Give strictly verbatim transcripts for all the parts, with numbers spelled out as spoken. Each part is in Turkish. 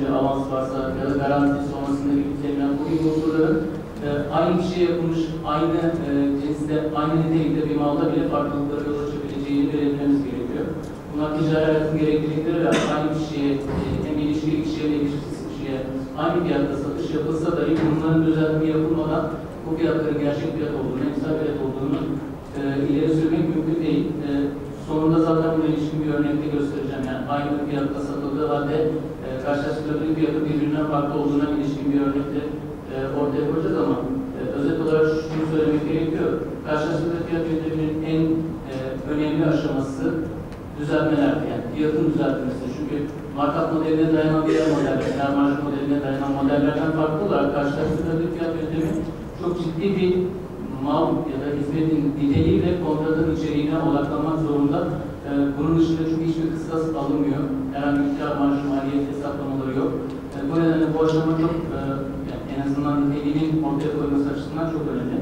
bir avans varsa ya da garantisi olmasında yüklenilen bu gibi unsurların e, aynı kişiye yapılmış, aynı e, cinste, aynı nitelikte bir malda bile farklılıklara yol açabileceğini belirtmemiz gerekiyor. Bunlar ticari hayatın gereklilikleri ve aynı kişiye, e, hem ilişkili kişiye ve ilişkisiz kişiye aynı fiyatta satış yapılsa dahi bunların düzenleme yapılmadan bu fiyatların gerçek fiyat olduğunu, emsal fiyat olduğunu e, ileri sürmek mümkün değil. E, sonunda zaten buna ilişkin bir örnekte göstereceğim. Yani aynı fiyatta satıldığı halde e, karşılaştırıldığı fiyatı birbirinden farklı olduğuna ilişkin bir örnekte e, ortaya koyacağız ama e, özet olarak şunu söylemek gerekiyor. Karşılaştırıldığı fiyat yönetiminin en e, önemli aşaması düzeltmelerdi. Yani fiyatın düzeltilmesi. Çünkü markup modeline dayanan diğer modeller, kâr marjı modeline dayanan modellerden farklı olarak karşılaştırıldığı fiyat yönetimi çok ciddi bir mal ya da hizmetin niteliği ve kontratın içeriğine odaklanmak zorunda. Ee, bunun dışında çünkü hiçbir kıstas alınmıyor. Herhangi bir kâr marjı maliyet hesaplamaları yok. Ee, bu nedenle bu aşama çok e, yani en azından niteliğinin ortaya koyması açısından çok önemli.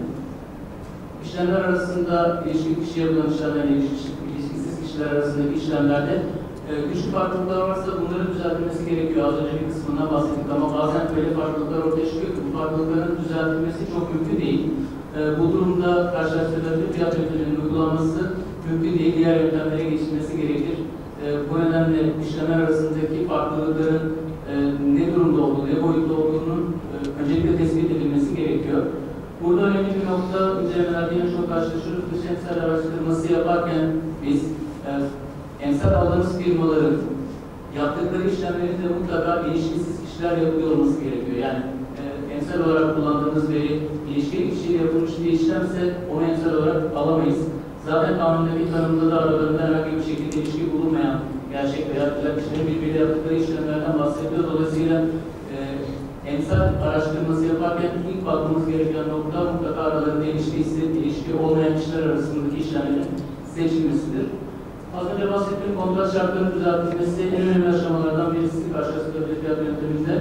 İşlemler arasında ilişkili kişiye yapılan işlemler, ilişkisiz kişiler arasındaki işlemlerde e, güçlü farklılıklar varsa bunların düzeltilmesi gerekiyor. Az önce bir kısmından bahsettik ama bazen böyle farklılıklar ortaya çıkıyor ki bu farklılıkların düzeltilmesi çok mümkün değil. E, bu durumda karşılaştırılabilir fiyat yönteminin uygulanması mümkün değil. Diğer yöntemlere geçilmesi gerekir. E, bu nedenle işlemler arasındaki farklılıkların e, ne durumda olduğu, ne boyutta olduğunun e, öncelikle tespit edilmesi gerekiyor. Burada önemli bir nokta, incelemelerde yine çok karşılaşıyoruz. Dış emsal araştırması yaparken biz e, emsal aldığımız firmaların yaptıkları işlemlerin de mutlaka ilişkisiz kişiler yapıyor olması gerekiyor. Yani e, emsal olarak kullandığımız veri ilişkili kişiyle yapılmış bir işlemse onu emsal olarak alamayız. Zaten kanundaki tanımda da aralarında herhangi bir şekilde ilişki bulunmayan gerçek veya güzel kişilerin birbiriyle yaptıkları işlemlerden bahsediyor. Dolayısıyla e, emsal araştırması yaparken ilk bakmamız gereken nokta mutlaka aralarında ilişkisi, ilişki olmayan kişiler arasındaki işlemlerin seçilmesidir. Az önce bahsettiğim kontrat şartlarının düzeltilmesi en önemli aşamalardan birisi karşılaştırılabilir fiyat yönetiminde.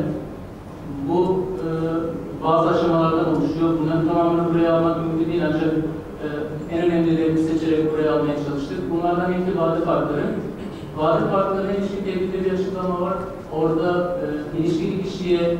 Bu e, bazı aşamalardan oluşuyor. Bunların tamamını buraya almak mümkün değil ancak e, en önemlilerini seçerek buraya almaya çalıştık. Bunlardan ilki vade farkları. Vade farklarına ilişkin tebliğde bir açıklama var. Orada e, ilişkili kişiye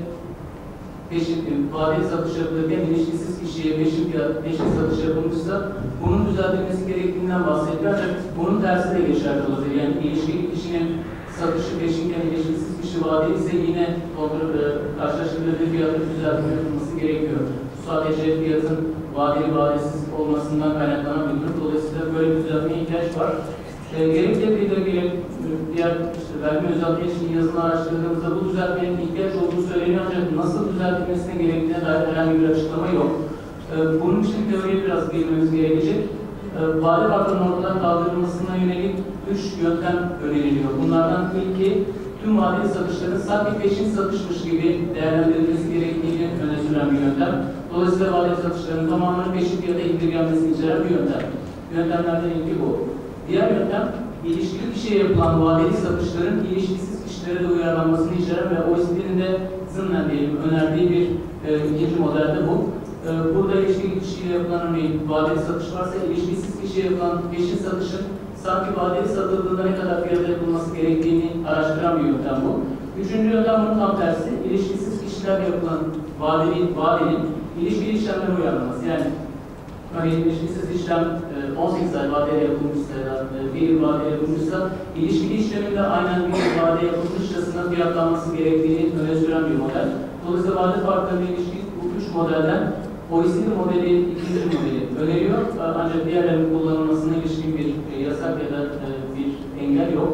peşin, vadeli satış yapılırken ilişkisiz kişiye peşin fiyat, peşin satış yapılmışsa bunun düzeltilmesi gerektiğinden bahsediyor. Ancak bunun tersi de geçerli olabilir. Yani ilişkili kişinin satışı peşinken ilişkisiz kişi vadeli ise yine kontrol, e, karşılaştırılabilir fiyatın düzeltme yapılması gerekiyor. Sadece fiyatın vadeli vadesiz olmasından kaynaklanan bir durum. Dolayısıyla böyle bir düzeltmeye ihtiyaç var. E, gerekli bir gerek diğer işte, vergi özelliği için yazını araştırdığımızda bu düzeltmenin ihtiyaç olduğu söyleniyor ancak nasıl düzeltilmesine gerektiğine dair herhangi bir açıklama yok. E, bunun için teoriye biraz girmemiz gerekecek. E, vade farkının ortadan kaldırılmasına yönelik üç yöntem öneriliyor. Bunlardan ilki tüm vadeli satışların sanki peşin satışmış gibi değerlendirilmesi gerektiğini öne süren bir yöntem. Dolayısıyla vadeli satışların tamamının peşin fiyata indirgenmesini içeren bir yöntem. Yöntemlerden ilki bu. Diğer yöntem, ilişkili kişiye yapılan vadeli satışların ilişkisiz kişilere de uyarlanmasını içeren ve O E C D'nin de zımnen diyelim önerdiği bir e, ikinci modelde bu. E, burada ilişkili kişiye yapılan örneğin vadeli satış varsa ilişkisiz kişiye yapılan peşin satışın sanki vadeli satıldığında ne kadar fiyata yapılması gerektiğini araştıran bir yöntem bu. Üçüncü yöntem bunun tam tersi. İlişkisiz kişilerle yapılan vadeli, vadenin ilişkili işlemlere uyarlanması. Yani örneğin ilişkisiz işlem on sekiz ay vadeli yapılmışsa ya da bir yıl vadeli yapılmışsa ilişkili işleminde aynen bir yıl vadeli yapılmışçasına fiyatlanması gerektiğini öne süren bir model. Dolayısıyla vade farklarına ilişkin bu üç modelden O E C D modeli, ikinci modeli öneriyor. Ancak diğerlerinin kullanılmasına ilişkin bir yasak ya da bir engel yok.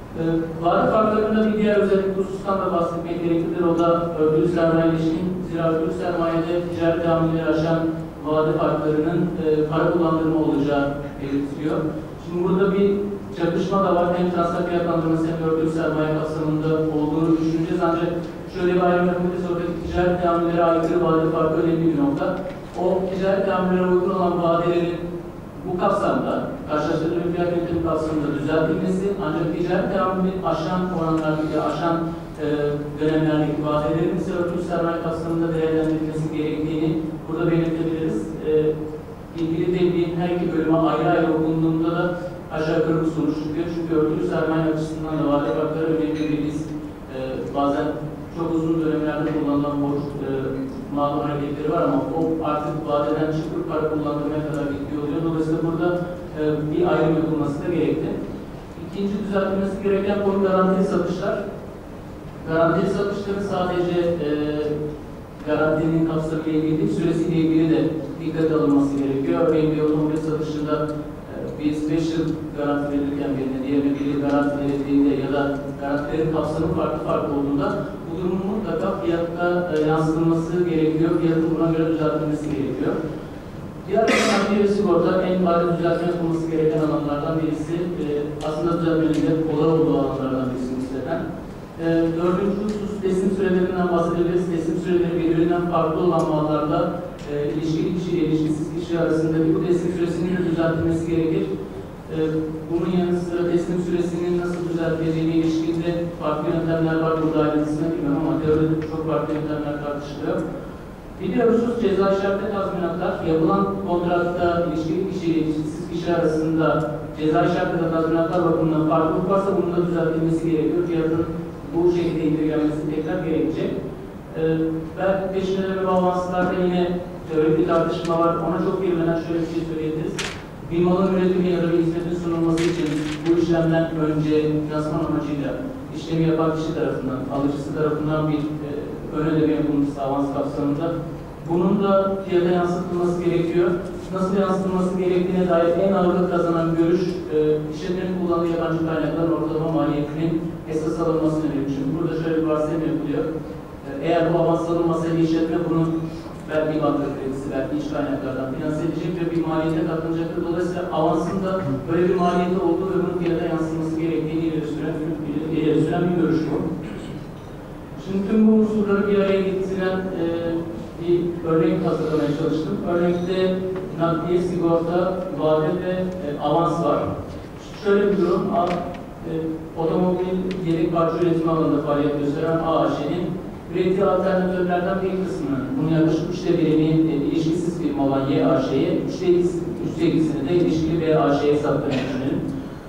Vade farklarında bir diğer özellik husustan da bahsetmek gereklidir. O da örgülü sermaye ilişkin. Zira örgülü sermayede ticaret tahammülleri aşan vade farklarının e, para kullandırma olacağı belirtiliyor. Şimdi burada bir çakışma da var. Hem transfer fiyatlandırması hem örgülü sermaye kapsamında olduğunu düşüneceğiz. Ancak şöyle bir ayrım yapabiliriz. Oradaki ticaret tahammüllere aykırı vade farkı önemli bir nokta. O ticaret tahammüllere uygun olan vadelerin bu kapsamda, karşılaştırılan fiyat yönetimi kapsamında düzeltilmesi, ancak ticaret tahammülü aşan oranlardaki, aşan e, dönemlerdeki vadelerin ise örgülü sermaye kapsamında değerlendirilmesi gerektiğini burada belirtebiliriz. E, ilgili tebliğin her iki bölüme ayrı ayrı okunduğunda da aşağı yukarı bu sonuç çıkıyor. Çünkü örgülü sermaye açısından da vade farkları önemli bir biz e, bazen çok uzun dönemlerde kullanılan borç e, mağdur hareketleri var ama o artık vadeden çıkıp para kullandırmaya kadar gidiyor oluyor. Dolayısıyla burada e, bir ayrım yapılması da gerekli. İkinci düzeltilmesi gereken konu garantili satışlar. Garantili satışların sadece e, garantinin kapsamıyla ilgili değil, süresiyle ilgili de dikkate alınması gerekiyor. Örneğin bir otomobil satışında e, biz beş yıl garanti verirken birine, diğerine bir yıl garanti verildiğinde ya da garantilerin kapsamı farklı farklı olduğunda bu durumun mutlaka fiyatta e, yansıtılması gerekiyor. Fiyatın buna göre düzeltilmesi gerekiyor. Diğer bir ve sigorta en bariz düzeltme yapılması gereken alanlardan birisi. E, aslında düzeltmenin de kolay olduğu alanlardan birisi nispeten. E, dördüncü husus teslim sürelerinden bahsedebiliriz. Teslim süreleri birbirinden farklı olan mallarda e, ilişkili kişi ile ilişkisiz kişi arasındaki bu teslim süresinin de düzeltilmesi gerekir. E, bunun yanı sıra teslim süresinin nasıl düzeltileceğine ilişkinde farklı yöntemler var. Burada ayrıntısına girmem ama teoride çok farklı yöntemler tartışılıyor. Bir diğer husus ceza şartı tazminatlar. Yapılan kontratta ilişkili kişi ile ilişkisiz kişi arasında ceza şartı ve tazminatlar bakımından farklılık varsa bunun da düzeltilmesi gerekiyor. Fiyatın bu şekilde indirgenmesi tekrar gerekecek. Ee, belki peşin ödeme ve avanslarda yine teorik bir tartışma var. Ona çok girmeden şöyle bir şey söyleyebiliriz. Bir malın üretimi ya da bir hizmetin sunulması için bu işlemden önce finansman amacıyla işlemi yapan kişi tarafından, alıcısı tarafından bir e, ön ödeme yapılması avans kapsamında bunun da fiyata yansıtılması gerekiyor. Nasıl yansıtılması gerektiğine dair en ağırlık kazanan görüş, e, işletmenin kullandığı yabancı kaynakların ortalama maliyetinin esas alınmasına yönelik. Şimdi burada şöyle bir varsayım yapılıyor. E, eğer bu avans alınmasaydı işletme bunun belki banka kredisi, belki iç kaynaklardan finanse edecek ve bir maliyete katılacaktır. Dolayısıyla avansın da böyle bir maliyeti olduğu ve bunun fiyata yansıtılması gerektiğini ileri süren, ileri süren bir görüş bu. Şimdi tüm bu unsurları bir araya getiren e, bir örnek hazırlamaya çalıştım. Örnekte nakliye, sigorta, vade ve e, avans var. Şöyle bir durum, A, e, otomobil yedek parça üretimi alanında faaliyet gösteren A A Ş'nin ürettiği alternatörlerden bir kısmını, bunun yaklaşık üçte birini e, ilişkisiz firma olan Y A Ş'ye, üçte ikisini de ilişkili B A Ş'ye sattığını düşünelim.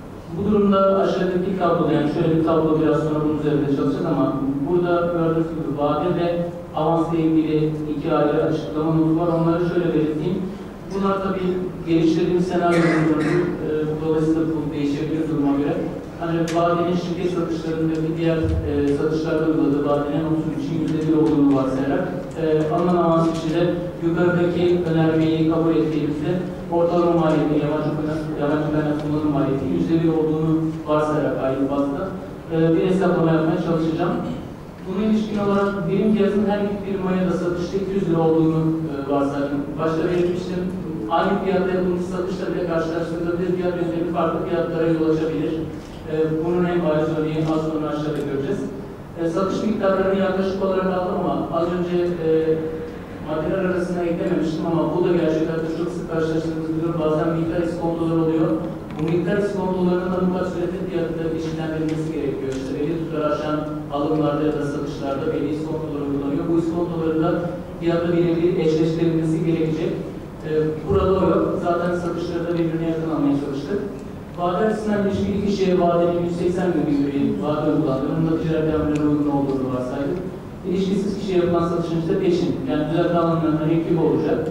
Bu durumda aşağıdaki tablo, yani şöyle bir tablo biraz sonra bunun üzerinde çalışacağız ama burada gördüğünüz gibi vade ve avansla ilgili iki ayrı açıklama notu var. Onları şöyle belirteyim. Bunlar tabii geliştirdiğimiz senaryoları, e, dolayısıyla bu değişebilir duruma göre. Ancak vadenin şirket satışlarındaki diğer e, satışlarda uyguladığı vadenin otuz üçün yüzde bir olduğunu varsayarak e, alınan avans kişide yukarıdaki önermeyi kabul ettiğimizde ortalama maliyeti, yabancı yabancı kaynak kullanım maliyeti yüzde bir olduğunu varsayarak ayrı bazda e, bir hesaplama yapmaya çalışacağım. Buna ilişkin olarak birim fiyatın her bir firmaya da satışta iki yüz lira olduğunu e, varsaydım. Başta belirtmiştim. Aynı fiyatta yapılmış satışla bile karşılaştırılabilir, fiyat yönetimi farklı fiyatlara yol açabilir. E, bunun en bariz örneğini az sonra aşağıda göreceğiz. E, satış miktarlarını yaklaşık olarak aldım ama az önce e, maddeler arasına eklememiştim ama bu da gerçekten çok sık karşılaştığımız bir durum. Bazen miktar iskontolar oluyor. Bu miktar iskontolarının da mutlaka sürede fiyatında ilişkilendirilmesi gerekiyor. İşte belli tutar aşan alımlarda ya da satışlarda belli iskontolar uygulanıyor. Bu iskontoların da fiyatla birebir eşleştirilmesi gerekecek. Ee, burada o yok. Zaten satışları da birbirine yakın almaya çalıştık. Vade açısından ilişkili kişiye vadenin yüz seksen gün gibi bir vade uygulandığını, bunda ticaret devremlerine uygun olduğunu varsaydık. İlişkisiz kişiye yapılan satışın ise peşin, yani düzeltme alanlarından ekibi olacak.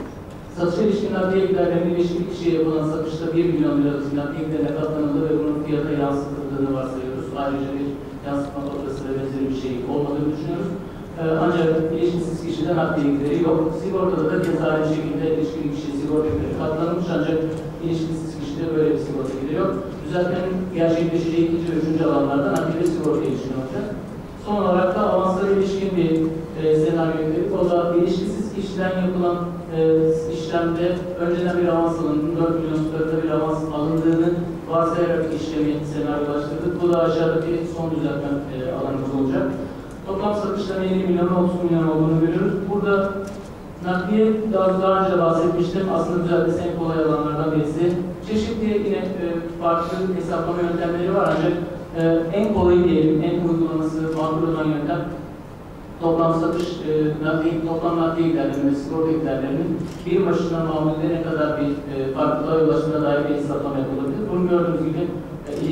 Satışa ilişkin nakliye giderlerinin ilişkili kişiye yapılan satışta bir milyon lira nakliye giderine katlanıldı ve bunun fiyata yansıtıldığını varsayıyoruz. Ayrıca bir yansıtma faturası ve benzeri bir şey olmadığını düşünüyoruz. Ee, ancak ilişkisiz kişide nakliye gideri yok. Sigortada da keza aynı şekilde ilişkili kişiye sigorta gideri katlanılmış ancak ilişkisiz kişide böyle bir sigorta gideri yok. Düzeltmenin gerçekleşeceği ikinci ve üçüncü alanlarda nakliye ve sigorta ilişkin olacak. Son olarak da avanslara ilişkin bir e, senaryo verip, o da ilişkisiz kişiden yapılan e, işlemde önceden bir avans alındığını, dört milyon tutarında bir avans alındığını varsayarak işlemi senaryolaştırdık. Bu da aşağıdaki son düzeltme e, alanımız olacak. Toplam satışların elli milyon otuz milyon olduğunu görüyoruz. Burada nakliye daha, daha önce bahsetmiştim. Aslında düzeltmesi en kolay alanlardan birisi. Çeşitli yine e, farklı hesaplama yöntemleri var ancak e, en kolayı diyelim, en uygulaması makul olan yöntem toplam satış, e, nakliye, toplam nakliye giderlerinin ve sigorta giderlerinin bir başına mamulde ne kadar bir e, farklılığa ulaştığına dair bir hesaplama yapılabilir. Bunu gördüğünüz gibi e, ilişkili kişi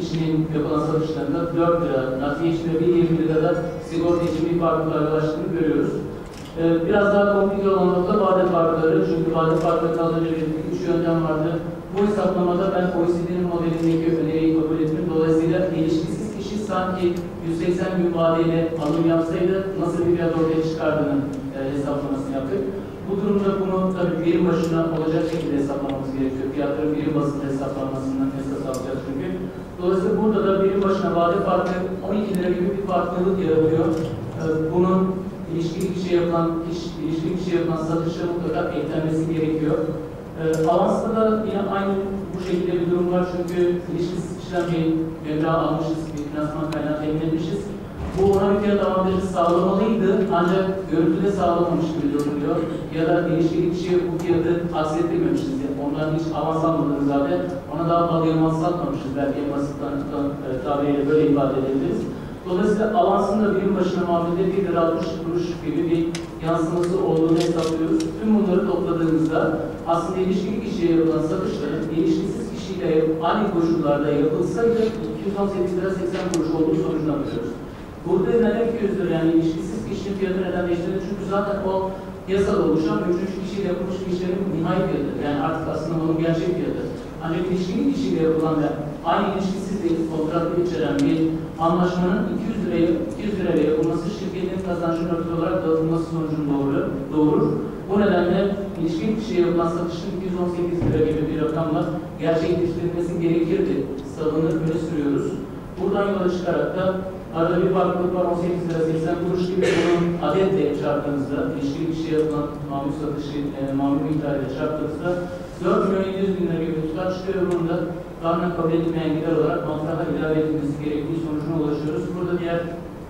kişinin yapılan satışlarında dört lira, nakliye için ve bir yirmi lirada sigorta için bir farklılığa ulaştığını görüyoruz. Ee, biraz daha komplike olan nokta vade farkları. Çünkü vade farkları az önce belirttik, üç yöntem vardı. Bu hesaplamada ben O E C D'nin modelindeki öneriyi kabul ettim. Dolayısıyla ilişkisiz kişi sanki yüz seksen gün vadeyle alım yapsaydı nasıl bir fiyat ortaya çıkardığını e, hesaplamasını yaptık. Bu durumda bunu tabii birim başına olacak şekilde hesaplamamız gerekiyor. Fiyatların birim bazında hesaplanmasından esas alacağız çünkü. Dolayısıyla burada da birim başına vade farkı on iki lira gibi bir farklılık yaratıyor. E, bunun ilişkili kişiye yapılan, iş, ilişkili kişiye yapılan satışa mutlaka eklenmesi gerekiyor. E, avansta da yine aynı bu şekilde bir durum var çünkü ilişkisiz kişiden bir meblağ almışız, bir finansman kaynağı temin etmişiz. Bu ona bir fiyat avantajı sağlamalıydı ancak görüntüde sağlamamış gibi duruluyor. Ya da ilişkili kişiye bu fiyatı aksettirmemişiz. Yani ondan hiç avans almadığını zaten ona daha pahalı avans satmamışız. Belki en basit tanıtılan e, tabiriyle böyle ifade edebiliriz. Dolayısıyla avansın da birim başına muamelede bir lira altmış kuruş gibi bir yansıması olduğunu hesaplıyoruz. Tüm bunları topladığımızda aslında ilişkili kişiye yapılan satışların ilişkisiz kişiyle aynı koşullarda yapılsaydı iki yüz on sekiz lira seksen kuruş olduğu sonucuna varıyoruz. Burada neden iki yüz lira yani ilişkisiz kişinin fiyatı neden değiştirildi? Çünkü zaten o yasal oluşan üçüncü kişiyle yapılmış kişilerin nihai fiyatı. Yani artık aslında onun gerçek fiyatı. Ancak ilişkili kişiyle yapılan ve aynı ilişkisizlik kontratı içeren bir anlaşmanın iki yüz liraya iki yüz liraya yapılması şirketin kazancının örtülü olarak dağıtılması sonucunu doğurur. doğurur. Bu nedenle ilişkili kişiye yapılan satışın iki yüz on sekiz lira gibi bir rakamla gerçekleştirilmesi gerekirdi. Savunur öne sürüyoruz. Buradan yola çıkarak da arada bir farklılık var, on sekiz lira seksen kuruş gibi bunun adetle çarptığınızda, ilişkili kişiye yapılan mamul satışı, e, mamul miktarıyla çarptığınızda dört milyon yedi yüz bin lira gibi tutar çıkıyor. Bunun da kanunen kabul edilmeyen gider olarak matraha ilave edilmesi gerektiği sonucuna ulaşıyoruz. Burada diğer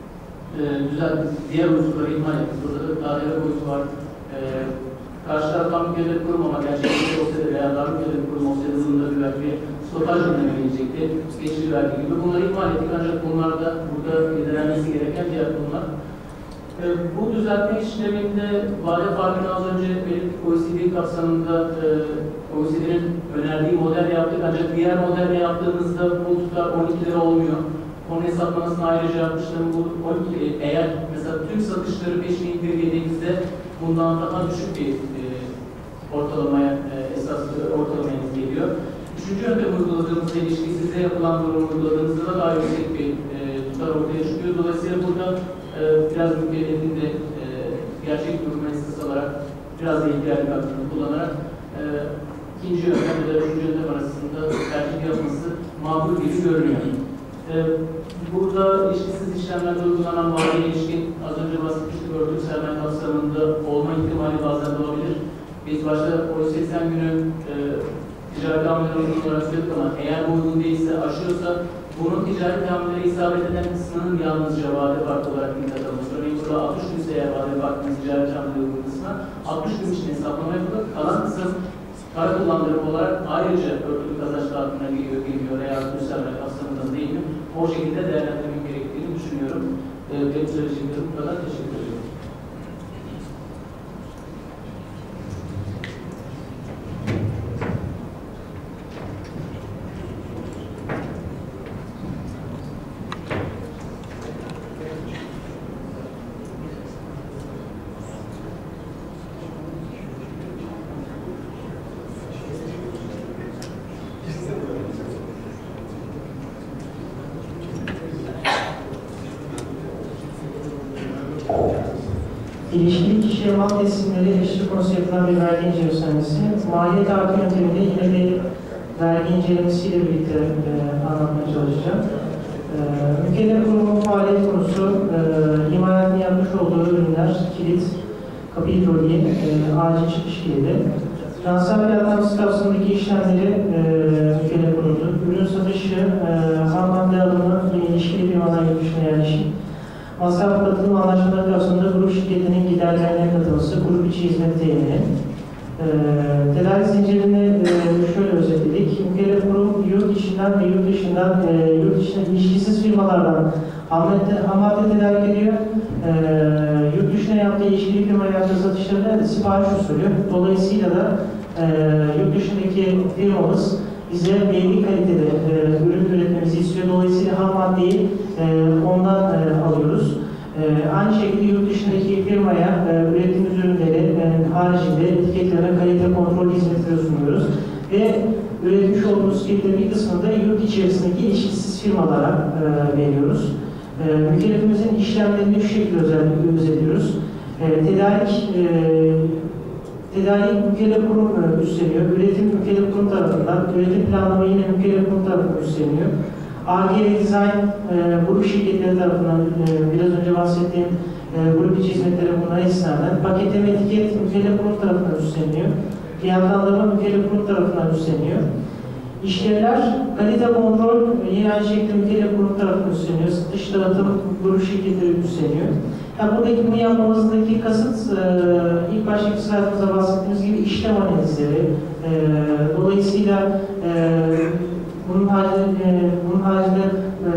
e, güzel, diğer unsurları ihmal ettik. Burada da daire boyutu var. E, karşı taraftan mükellef kurum ama gerçekten olsaydı veya daha mükellef kurum olsaydı bunun da bir belki stopaj önlemi gelecekti. Geçici vergi gibi. Bunları ihmal ettik ancak bunlar da burada lidelenmesi gereken diğer konular. E, bu düzeltme işleminde vade farkını az önce belirttik. O E C D kapsamında e, O E C D'nin önerdiği model yaptık ancak diğer modelle yaptığımızda bu tutar on iki lira olmuyor. Onun hesaplamasını ayrıca yapmıştım. Bu on iki, eğer mesela tüm satışları peşine indirgediğimizde bundan daha düşük bir e, ortalamaya e, esas ortalamayımız geliyor. Üçüncü yöntem uyguladığımızda ilişkisizliğe yapılan durum uyguladığımızda da daha yüksek bir e, tutar ortaya çıkıyor. Dolayısıyla burada e, biraz mükellefin de e, gerçek durumu esas alarak biraz da ihtiyarlık hakkını kullanarak e, ikinci yöntem ya da üçüncü yöntem arasında tercih yapması makul gibi görünüyor. E, burada ilişkisiz işlemlerde uygulanan vadeye ilişkin az önce bahsetmiştik örtük sermaye kapsamında olma ihtimali bazen doğabilir. Biz başta o seksen günü e, ticaret tahammülleri uygun olarak söyledik ama eğer bu uygun değilse, aşıyorsa bunun ticaret tahammülleri isabet eden kısmının yalnızca vade farkı olarak dikkat alınması. Örneğin burada altmış gün ise eğer vade farkının ticaret tahammülleri uygun kısmına altmış gün için hesaplama yapılıp kalan kısım para kullandırım olarak ayrıca örtülü kazanç dağıtımına giriyor, geliyor veya müsabele kapsamında değil mi? O şekilde değerlendirmek gerektiğini düşünüyorum. E, benim söyleyeceklerim bu kadar. Teşekkür ederim. İlişkili kişiye mal teslimleri eleştiri konusu yapılan bir vergi incelemesi. Maliyet artı yönteminde yine bir vergi incelemesiyle birlikte e, anlatmaya çalışacağım. E, Mükellef kurumun faaliyet konusu, e, imalatın yapmış olduğu ürünler, kilit, kapı hidroliği, e, acil çıkış kilidi. Transfer fiyatlaması kapsamındaki işlemleri e, mükellef kuruldu. Ürün satışı, e, ham madde alımı, yine ilişkili firmalar yurt dışına yerleşim. Masraf katılım anlaşmaları kapsamında grup şirketinin giderlerine katılması, grup içi hizmet temini. E, tedarik zincirini e, şöyle özetledik. Mükellef kurum yurt içinden ve yurt dışından, e, yurt içinden ilişkisiz firmalardan ham madde tedarik ediyor. E, yurt dışına yaptığı ilişkili firma yaptığı satışlarına da sipariş usulü. Dolayısıyla da e, yurt dışındaki firmamız bize belli kalitede e, ürün üretmemiz üretmemizi istiyor. Dolayısıyla ham maddeyi e, ondan e, alıyoruz. E, aynı şekilde yurt dışındaki firmaya e, ürettiğimiz ürünleri e, haricinde etiketleme, kalite kontrol hizmetleri sunuyoruz. Ve üretmiş olduğumuz filmlerin bir kısmını da yurt içerisindeki ilişkisiz firmalara e, veriyoruz. E, mükellefimizin işlemlerini şu şekilde özellikle özetiyoruz. E, tedarik e, tedarik mükellef kurum e, üstleniyor. Üretim mükellef kurum tarafından, üretim planlama yine mükellef kurum tarafından üstleniyor. A R G ve Design e, grup şirketleri tarafından e, biraz önce bahsettiğim e, grup içi hizmetleri buna istinaden, paketleme etiket mükellef kurum tarafından üstleniyor. Fiyatlandırma mükellef kurum tarafından üstleniyor. İşlevler, kalite kontrol yine aynı şekilde mükellef kurum tarafından üstleniyor. Satış dağıtım grup şirketleri üstleniyor. Yani buradaki bunu yapmamızdaki kasıt e, ilk baştaki slaytımızda bahsettiğimiz gibi işlem analizleri. E, dolayısıyla e, bunun haricinde, e, bunun haricinde e,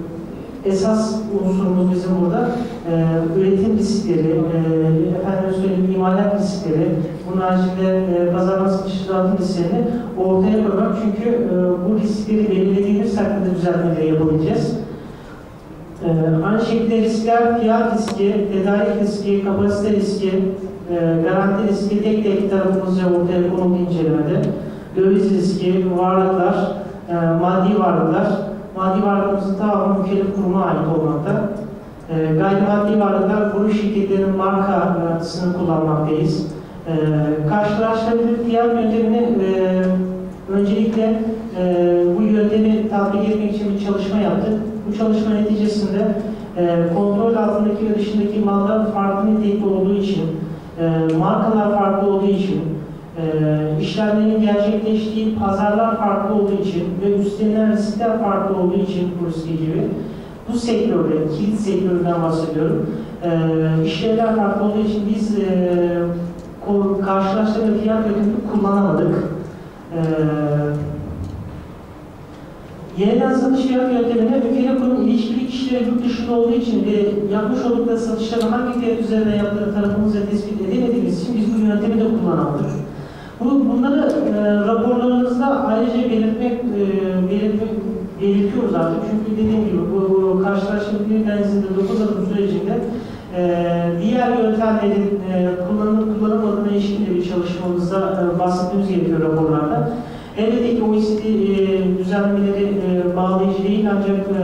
esas unsurumuz bizim burada e, üretim riskleri, e, efendim söyleyeyim imalat riskleri, bunun haricinde e, pazarlama satış dağıtım risklerini ortaya koymak. Çünkü e, bu riskleri belirlediğimiz takdirde düzenlemeleri yapabileceğiz. E, aynı şekilde riskler, fiyat riski, tedarik riski, kapasite riski, e, garanti riski tek tek tarafımızca ortaya konulduğu incelemede. Döviz riski, varlıklar, e, maddi varlıklar, maddi varlıklarımızın tamamı mükellef kuruma ait olmakta. E, gayrimaddi varlıklar, grup şirketlerinin markasını kullanmaktayız. E, karşılaştırabilir fiyat yöntemini e, öncelikle e, bu yöntemi tatbik etmek için bir çalışma yaptık. Bu çalışma neticesinde e, kontrol altındaki ve dışındaki mallar farklı nitelikte olduğu için, e, markalar farklı olduğu için, e, işlemlerin gerçekleştiği pazarlar farklı olduğu için ve üstlenilen riskler farklı olduğu için bu riski gibi bu sektörde, kilit sektöründen bahsediyorum, e, işlevler farklı olduğu için biz e, karşılaştırma fiyat yöntemini kullanamadık. E, Yeniden satış fiyat yöntemine mükellef kurum ilişkili kişileri yurt dışında olduğu için ve yapmış oldukları satışları hangi fiyat üzerinden yaptığı tarafımızla tespit edemediğimiz için biz bu yöntemi de kullanamadık. Bu, bunları e, raporlarımızda ayrıca belirtmek, e, belirtmek belirtiyoruz artık. Çünkü dediğim gibi bu, bu karşılaştırma analizinde dokuz adım sürecinde e, diğer yöntemlerin e, kullanılıp kullanılmadığına ilişkin bir çalışmamızda e, bahsetmemiz gerekiyor raporlarda. Elbette ki O E C D e, düzenlemeleri e, bağlayıcı değil ancak e,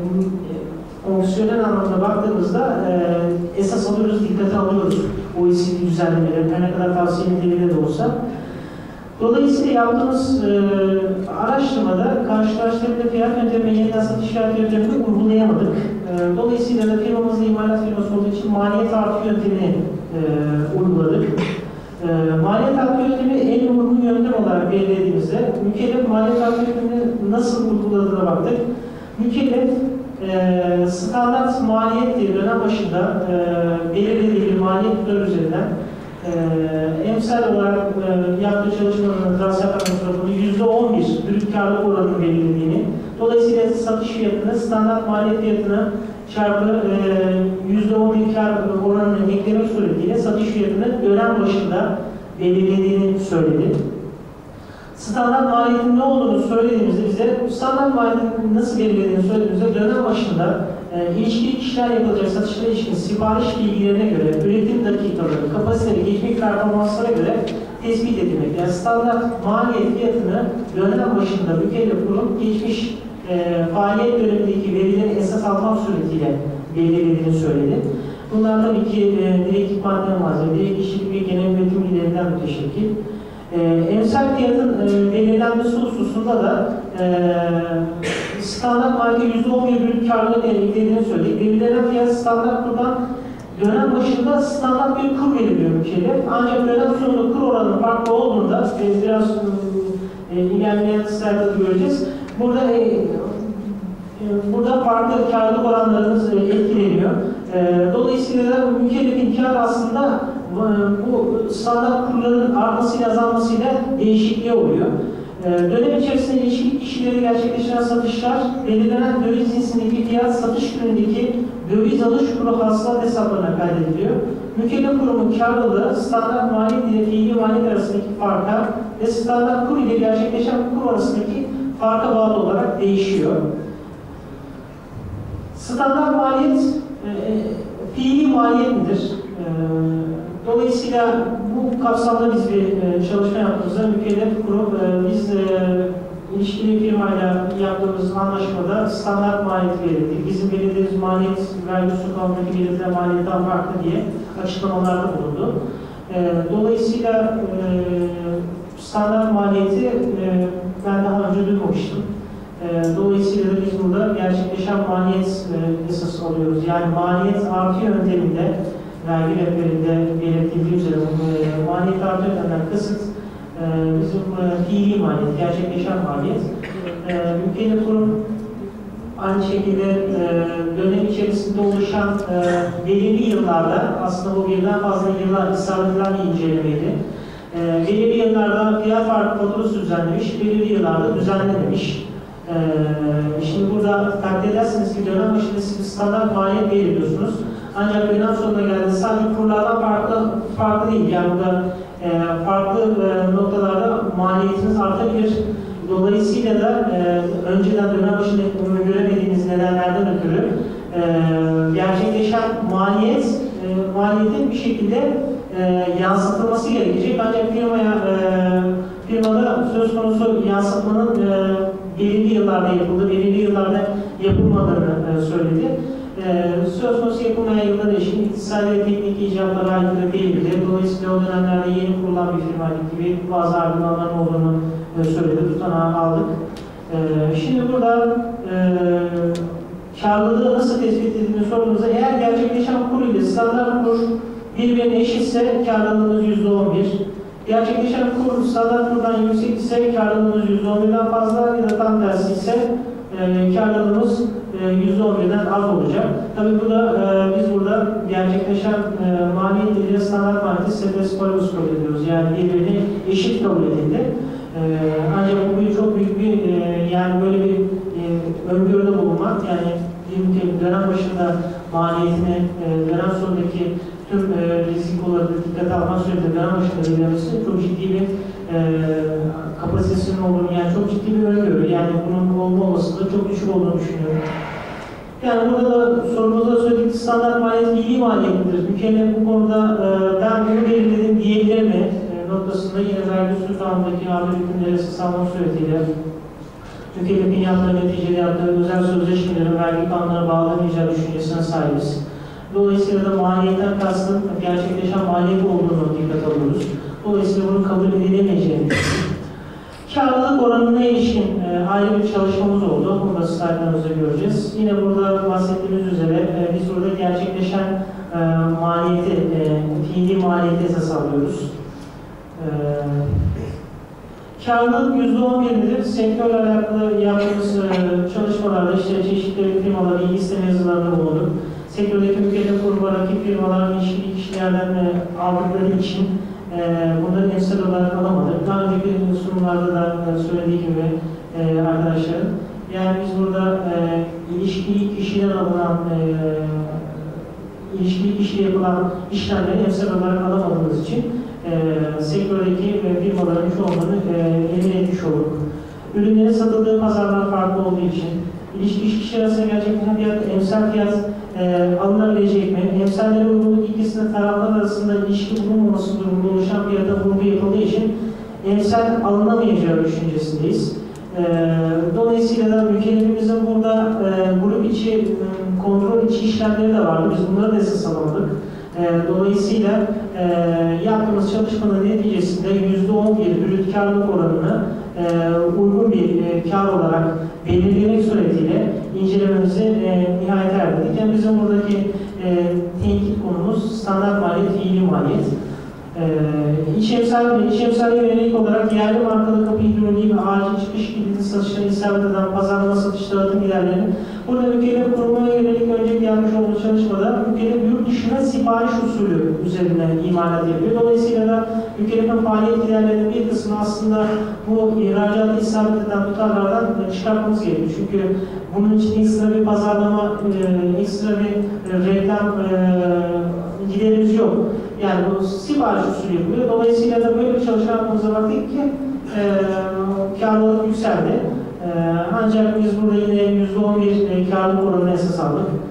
fonksiyonel anlamda baktığımızda e, esas alıyoruz, dikkate alıyoruz O E C D düzenlemeleri, her ne kadar tavsiye edildiğinde de olsa. Dolayısıyla yaptığımız e, araştırmada karşılaştırma fiyat yöntemi, yeniden satış fiyat yöntemini uygulayamadık. E, dolayısıyla da firmamızda imalat firması olduğu için maliyet artı yöntemini e, uyguladık. E, maliyet artı yöntemi en uygun yöntem olarak belirlediğimizde mükellef maliyet artı yöntemini nasıl uyguladığına baktık. Mükellef e, standart maliyet diye dönem başında e, belirlediği bir maliyet tutarı üzerinden e, emsal olarak e, yaptığı çalışmalarının transfer raporunu yüzde on bir brüt karlılık oranını belirlediğini, dolayısıyla satış fiyatını standart maliyet fiyatına çarpı yüzde on bir kar oranını eklemek suretiyle satış fiyatını dönem başında belirlediğini söyledi. Standart maliyetin ne olduğunu söylediğimizde bize standart maliyetin nasıl belirlediğini söylediğimizde dönem başında e, ilişkili kişiler yapılacak satışlara ilişkin sipariş bilgilerine göre, üretim dakikaları, kapasiteleri, geçmiş performanslara göre tespit edilmek. Yani standart maliyet fiyatını dönem başında mükellef kurum geçmiş e, faaliyet dönemindeki verileri esas almak suretiyle belirlediğini söyledi. Bunlar tabii ki e, direkt madde malzeme, direkt işçilik ve genel üretim giderinden müteşekkil. E, emsal fiyatın e, belirlenmesi hususunda da e, standart maliyeti yüzde on bir brüt karlılık eklediğini söyledik. Belirlenen fiyat standart kurdan dönem başında standart bir kur veriliyor mükellef. Ancak dönem sonunda kur oranının farklı olduğunda e, biraz e, ilerleyen slaytlarda göreceğiz. Burada e, e, burada farklı karlılık oranlarımız e, etkileniyor. E, dolayısıyla da mükellefin kar aslında bu standart kurların artmasıyla azalmasıyla değişikliği oluyor. Ee, dönem içerisinde ilişkili kişileri gerçekleşen satışlar, belirlenen döviz cinsindeki fiyat satış günündeki döviz alış kuru hasılat hesaplarına kaydediliyor. Mükellef kurumun karlılığı standart maliyet ile fiili maliyet arasındaki farka ve standart kur ile gerçekleşen kur arasındaki farka bağlı olarak değişiyor. Standart maliyet e, fiili maliyet midir? E, dolayısıyla bu kapsamda biz bir e, çalışma yaptığımızda mükellef kurum e, biz e, ilişkili firmayla yaptığımız anlaşmada standart maliyeti belirledik. Bizim belirlediğimiz maliyet vergi kanunundaki belirtilen maliyetten farklı diye açıklamalarda bulundu. E, dolayısıyla e, standart maliyeti e, ben daha önce duymamıştım. E, dolayısıyla da biz burada gerçekleşen maliyet e, esas alıyoruz. Yani maliyet artı yönteminde vergi rehberinde belirtildiği üzere e, maliyet artı yöntemden kasıt e, bizim e, fiili maliyet, gerçekleşen maliyet. E, mükellef kurum aynı şekilde e, dönem içerisinde oluşan e, belirli yıllarda, aslında bu birden fazla yıla isabet edilen bir incelemeydi. E, belirli yıllarda fiyat farkı faturası düzenlemiş, belirli yıllarda düzenlememiş. E, şimdi burada takdir edersiniz ki dönem başında siz bir standart maliyet belirliyorsunuz. Ancak dönem sonuna geldiğinde sadece kurlardan farklı, farklı değil. Yani burada e, farklı e, noktalarda maliyetiniz artabilir. Dolayısıyla da e, önceden dönem başında göremediğiniz nedenlerden ötürü e, gerçekleşen maliyet, e, maliyetin bir şekilde e, yansıtılması gerekecek. Ancak firmaya, e, firmada söz konusu yansıtmanın e, belirli yıllarda yapıldığı, belirli yıllarda yapılmadığını e, söyledi. Ee, söz konusu yapılmayan yıllara ilişkin iktisadi ve teknik icablara aykırı değildir. Dolayısıyla o dönemlerde yeni kurulan bir firmaylık gibi bazı argümanların olduğunu e, söyledi, tutanağı aldık. Ee, şimdi burada e, karlılığı nasıl tespit edildiğini sorduğunuzda eğer gerçekleşen kur ile standart kur birbirine eşitse karlılığımız yüzde on bir. Gerçekleşen kur standart kurdan yüksek ise karlılığımız yüzde on birden fazla ya da tam tersi ise e, karlılığımız yüzde on birden az olacak. Tabii burada e, biz burada gerçekleşen e, maliyet ile standart maliyeti serbest paribus kabul ediyoruz. Yani birbirini eşit kabul edildi. E, ancak bu bir çok büyük bir e, yani böyle bir e, öngörüde bulunmak, yani dönem başında maliyetini e, dönem sonundaki tüm e, rizikoları dikkate almak suretiyle dönem başında belirlemesi çok ciddi bir e, kapasitesinin olduğunu, yani çok ciddi bir öngörü. Yani bunun olma olasılığı çok düşük olduğunu düşünüyorum. Yani burada da sorumuzda söylediğimiz standart maliyet fiili maliyettir. Mükellef bu konuda e, ben bunu belirledim diyebilir mi? E, noktasında yine vergi usul kanunundaki amir hükümleri esas almak suretiyle mükellefin yaptığı, neticede yaptığı özel sözleşmelerin vergi kanunlarına bağlamayacağı düşüncesine sahibiz. Dolayısıyla da maliyetten kastın gerçekleşen maliyet olduğunu dikkat alıyoruz. Dolayısıyla bunun kabul edilemeyeceğini düşünüyoruz. Karlılık oranına ilişkin e, ayrı bir çalışmamız oldu. Bunu da slaytlarımızda göreceğiz. Yine burada bahsettiğimiz üzere e, biz burada gerçekleşen e, maliyeti, e, fiili maliyeti esas alıyoruz. E, karlılık yüzde on bir midir? Sektörle alakalı yaptığımız e, çalışmalarda işte çeşitli firmalar ilgi isteme yazılarında bulunduk. Sektördeki mükellef kurumlar, rakip firmaların ilişkili kişilerden e, aldıkları için Ee, bunları emsal olarak alamadık. Daha önceki sunumlarda da söylediği gibi e, arkadaşlarım, yani biz burada e, ilişkili kişiden alınan, e, ilişkili kişiyle yapılan işlemleri emsal olarak alamadığımız için e, sektördeki e, firmaların çoğunluğunu e, emin etmiş olduk. Ürünlerin satıldığı pazarlar farklı olduğu için ilişki kişi arasında gerçekten fiyat, emsal fiyat e, alınabilecek mi? Emsallere uygunluk ikisinin taraflar arasında ilişki bulunmaması durumunda oluşan fiyata vurgu yapıldığı için emsal alınamayacağı düşüncesindeyiz. E, dolayısıyla da mükellefimizin burada e, grup içi, e, kontrol içi işlemleri de vardı. Biz bunları da esas alamadık. E, dolayısıyla e, yaptığımız çalışmanın neticesinde yüzde on bir brüt karlılık oranını e, uygun bir e, kar olarak belirlemek suretiyle incelememizi e, nihayete erdirdik. Yani bizim buradaki e, tenkit konumuz standart maliyet, fiili maliyet. Ee, iç emsal, iç emsale yönelik olarak yerli markalı kapı hidroliği ve acil çıkış kilidi satışlarına isabet eden pazarlama satış dağıtım giderlerini burada mükellef kurumuna yönelik önce yapmış olduğu çalışmada mükellef yurt dışına sipariş usulü üzerine imalat yapıyor. Dolayısıyla da mükellefin faaliyet giderlerinin bir kısmı aslında bu ihracatı isabet eden tutarlardan çıkartmamız gerekiyor. Çünkü bunun için ekstra bir pazarlama, e, ekstra bir e, reklam e, giderimiz yok. Yani bu sipariş usulü yapılıyor. Dolayısıyla da böyle bir çalışma yapmamıza baktık ki e, karlılık yükseldi. E, ancak biz burada yine yüzde on bir e, karlılık oranını esas aldık.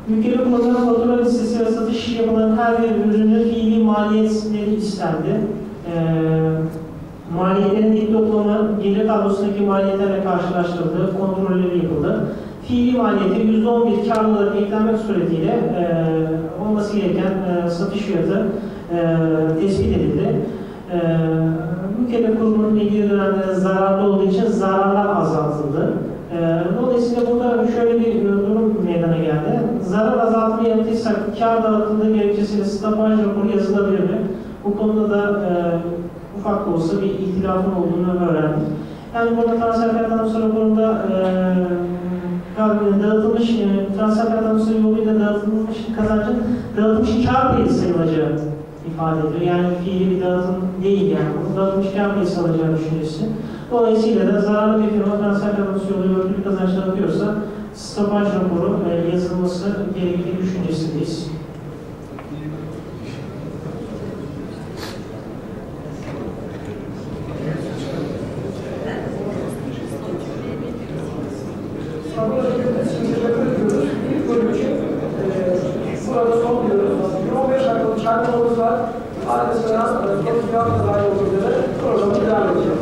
Mükellef olanların fatura listesi ve satış işi yapılan her bir ürünün fiili maliyetleri istendi. Ee, maliyetlerin dik toplamı gelir tablosundaki maliyetlerle karşılaştırıldı, kontrolleri yapıldı. Fiili maliyeti yüzde on bir karlılık eklenmek suretiyle e, olması gereken e, satış fiyatı e, tespit edildi. E, Mükellef kurumunun ilgili dönemde zararlı olduğu için zararlar azaltıldı. E, dolayısıyla burada şöyle bir durum meydana geldi. Zarar azaltımı yaptıysak kar dağıtıldığı gerekçesiyle stopaj raporu yazılabilir mi? Bu konuda da e, ufak da olsa bir ihtilafın olduğunu öğrendik. Yani burada transfer fiyat anonsu raporunda e, dağıtılmış, e, transfer fiyat anonsu yoluyla dağıtılmış kazancın dağıtılmış kar payı sayılacağı ifade ediyor. Yani fiili bir dağıtım değil yani. Bu dağıtılmış kar payı sayılacağı düşüncesi. Dolayısıyla da zararlı bir firma transfer fiyat anonsu yoluyla örtülü kazanç dağıtıyorsa stopaj raporu e, yazılması gerektiği düşüncesindeyiz. Burada son diyoruz. on beş dakikalık çarpmamız var. Arkasından Getiriyor Kazayı olduğu üzere programı devam edeceğiz.